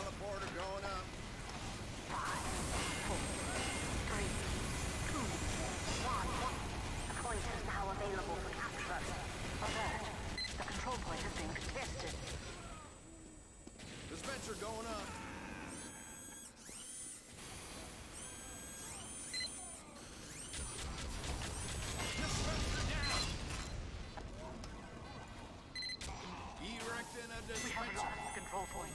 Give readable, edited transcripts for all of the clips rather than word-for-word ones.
Teleporter going up. 5, 4, 3, 2, 1. The point is now available for capture. Alert. The control point is being contested. Dispenser going up. Dispenser down. Erecting a We have dispenser. lost the control point.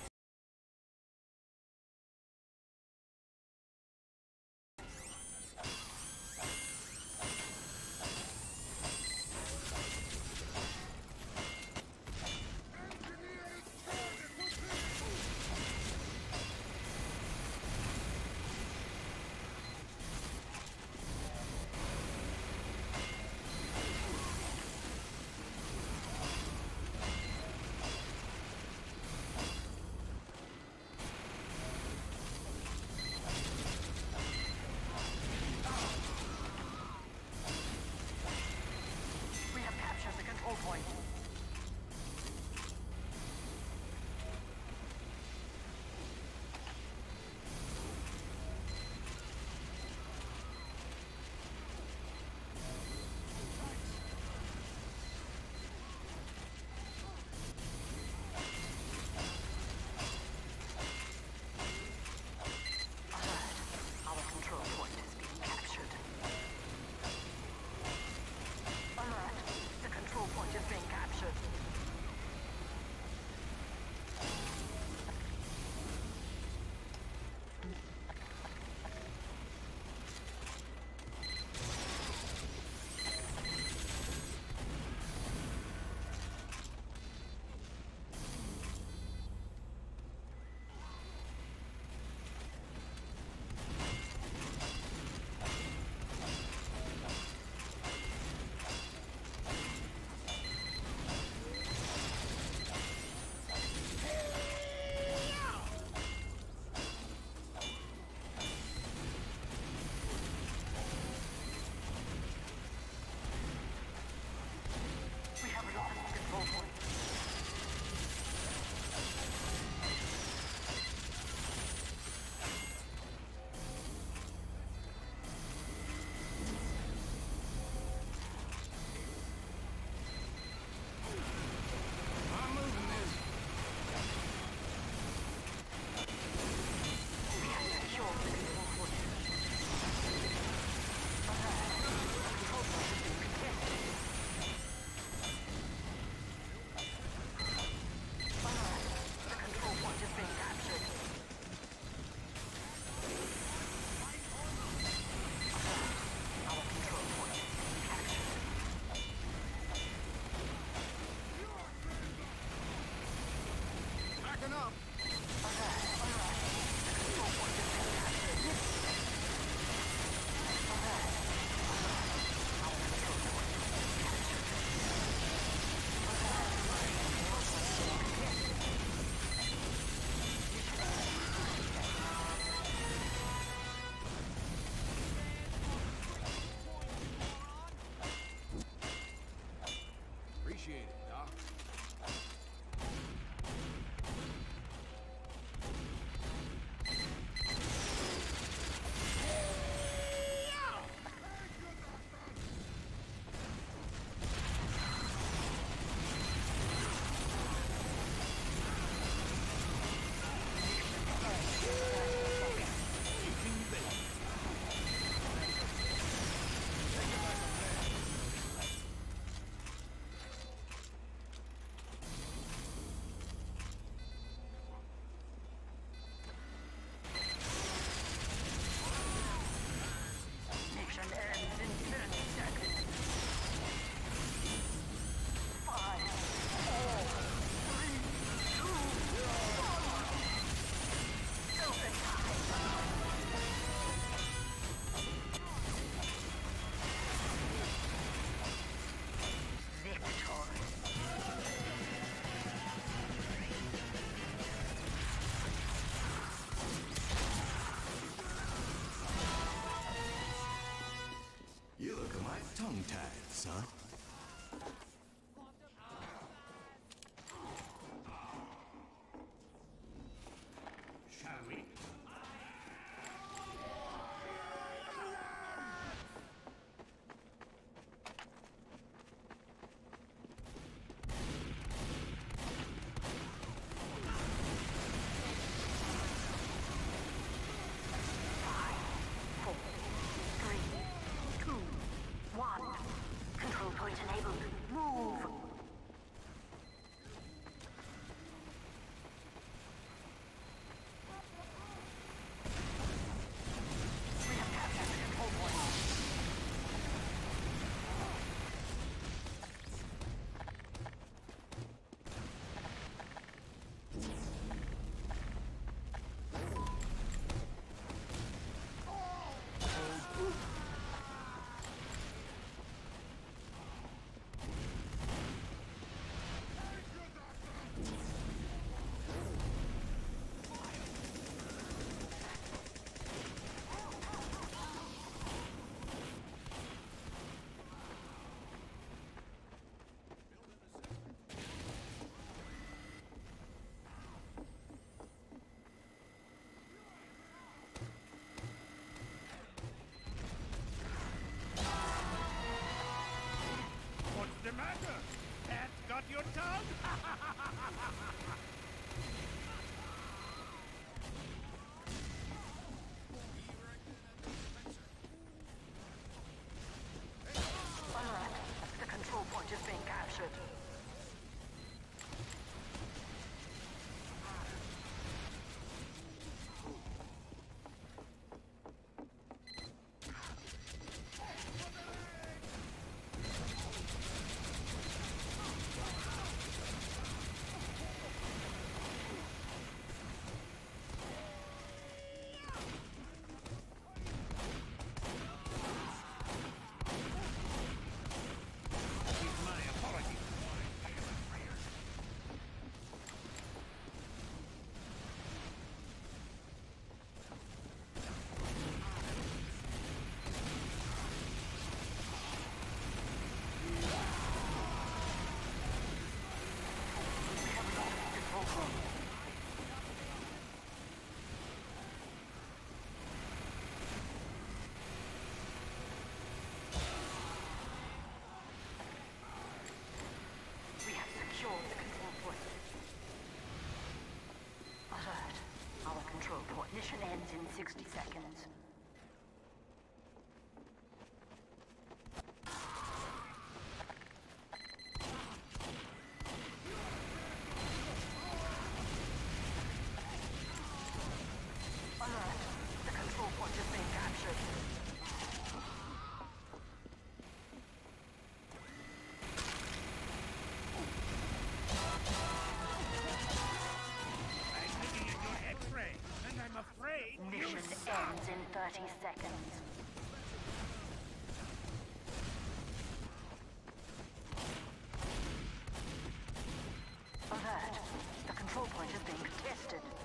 We have captured the control point. Our control point is being captured. Alert! The control point is being captured. We have lost the control point. I'm moving this. We have secured the control point. Alert! The control point is being contested. Alert! The control point is being captured. Alert! Our control point is being captured. Backing up. Alert! The control point is being captured. Alert! Our control point is being captured. Alert! Control point is being contested. Appreciate it, Doc. Mission ends in 30 seconds. 5, 4, 3, 2, 1. Open time. Victor. You look a mite tongue-tied, son. your tongue? Alert! The control point is being captured. My apologies. We have lost control point. We have secured the control point. Alert. Our control point mission ends in 60 seconds. Alert. The control point is being captured. I'm looking at your X-ray, and I'm afraid Mission ends in 30 seconds. Alert. The control point is being contested.